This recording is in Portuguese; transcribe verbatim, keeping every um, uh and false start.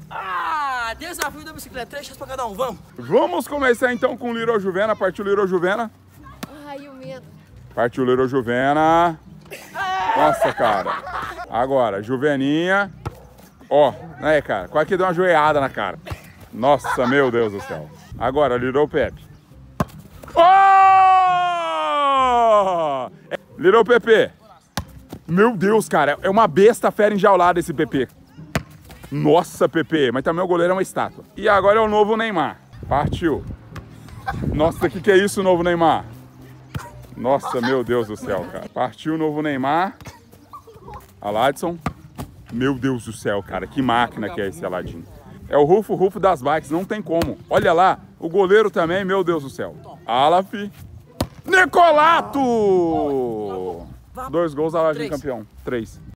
Ah, desafio da bicicleta. Três chances pra cada um, vamos. Vamos começar então com o Little Juvena. Partiu Little Juvena. Ai, o medo. Partiu Little Juvena. Nossa, cara. Agora, Juveninha. Ó, né, cara? Quase que deu uma joelhada na cara. Nossa, meu Deus do céu. Agora, Little Pepe. Oh! Little Pepe. Meu Deus, cara. É uma besta fera enjaulada esse Pepe. Nossa, Pepe. Mas também o goleiro é uma estátua. E agora é o novo Neymar. Partiu. Nossa, o que, que é isso, novo Neymar? Nossa, meu Deus do céu, cara. Partiu o novo Neymar. Aladson. Meu Deus do céu, cara. Que máquina que é esse Aladim. É o Rufo, Rufo das bikes. Não tem como. Olha lá. O goleiro também. Meu Deus do céu. Alaf. Nicolato! Dois gols, Aladim campeão. Três.